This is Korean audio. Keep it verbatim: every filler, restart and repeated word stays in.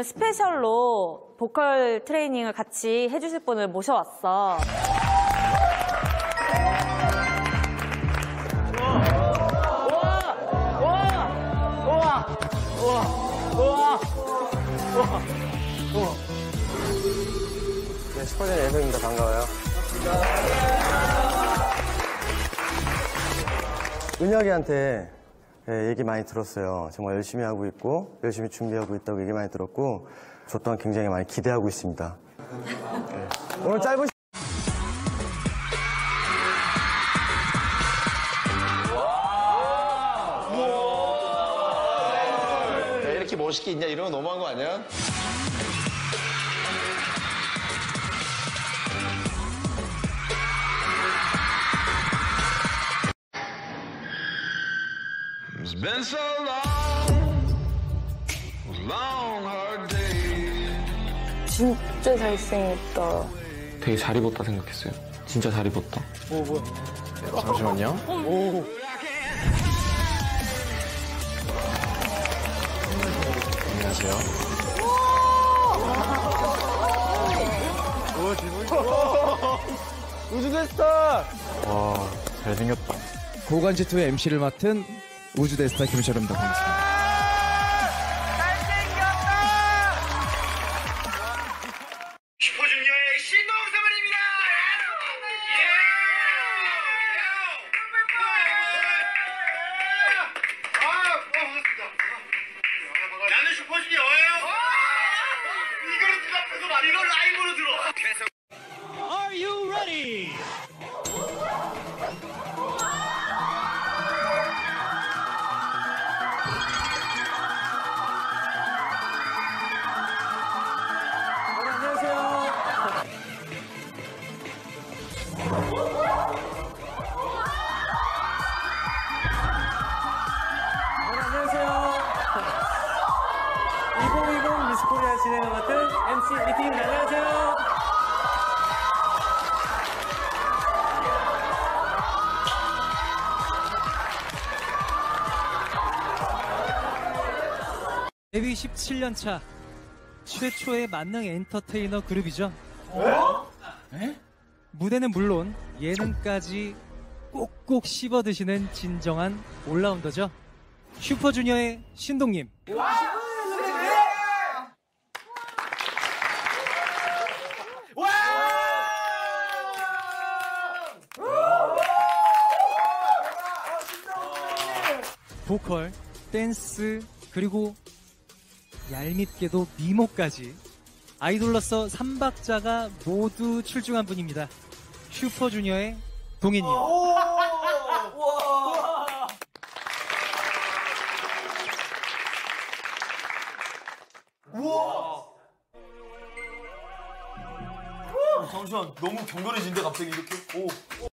오늘 스페셜로 보컬 트레이닝을 같이 해주실 분을 모셔왔어. 네, 슈퍼주니어 엠엠입니다. 반가워요. 은혁이한테 네, 얘기 많이 들었어요. 정말 열심히 하고 있고 열심히 준비하고 있다고 얘기 많이 들었고 저 또한 굉장히 많이 기대하고 있습니다. 네. 오늘 짧은 야, 이렇게 멋있게 있냐? 이런 거 너무한 거 아니야? It's been so long, long hard day. 진짜 잘생겼다. 되게 잘 입었다 생각했어요. 진짜 잘 입었다. 오, 뭐야? 잠시만요. 오. 안녕하세요. 오, 대박. 우주대스타! 와, 잘생겼다. 고관지투의 엠씨를 맡은 우주대스타 김철입니다. 반갑습니다. 슈퍼주니어의 신동섭입니다. 아, 반갑습니다. 나는 슈퍼주니어예요. 이거를 눈앞에서 말, 이걸 라이브로 들어. Are you ready? 이천이십 미스코리아 진행을 맡은 엠씨 이팀입니다. 안녕하세요. 데뷔 십칠 년 차 최초의 만능 엔터테이너 그룹이죠. 에? 무대는 물론 예능까지 꼭꼭 씹어드시는 진정한 올라운더죠. 슈퍼주니어의 신동님. 보컬, 댄스, 그리고 얄밉게도 미모까지 아이돌로서 삼박자가 모두 출중한 분입니다. 슈퍼주니어의 동희님. 잠시만, 너무 격렬해진데 갑자기 이렇게. 오.